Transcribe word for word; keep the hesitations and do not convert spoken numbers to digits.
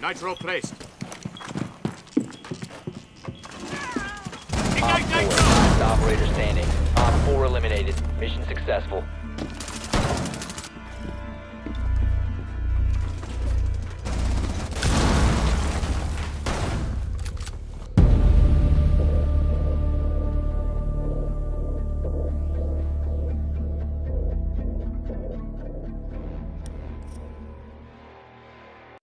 Nitro placed. Op four, last operator standing. Op four eliminated. Mission successful.